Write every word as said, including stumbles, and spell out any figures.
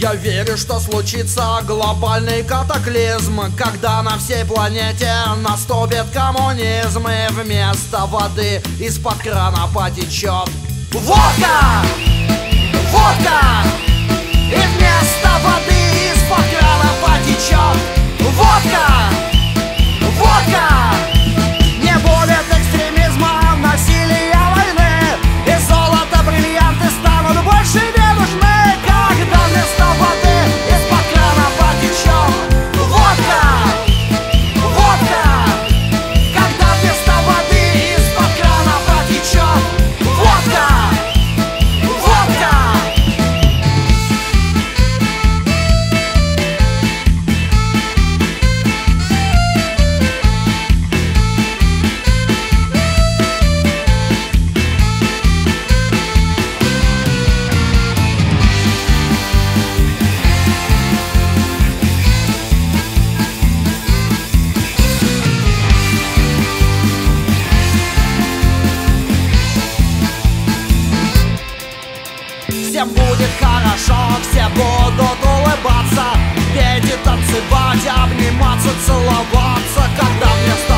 Я верю, что случится глобальный катаклизм, когда на всей планете наступит коммунизм, и вместо воды из-под крана потечет водка! Водка! И вместо воды из-под крана потечет водка! Водка! Не будет экстремизма, насилия, войны, и золото, бриллианты станут больше не нужны, когда вместо воды из-под крана потечет водка! Водка! Когда вместо воды из-под крана потечет водка! Водка! Всем будет хорошо, все будут улыбаться, петь и танцевать, обниматься, целоваться, когда вместо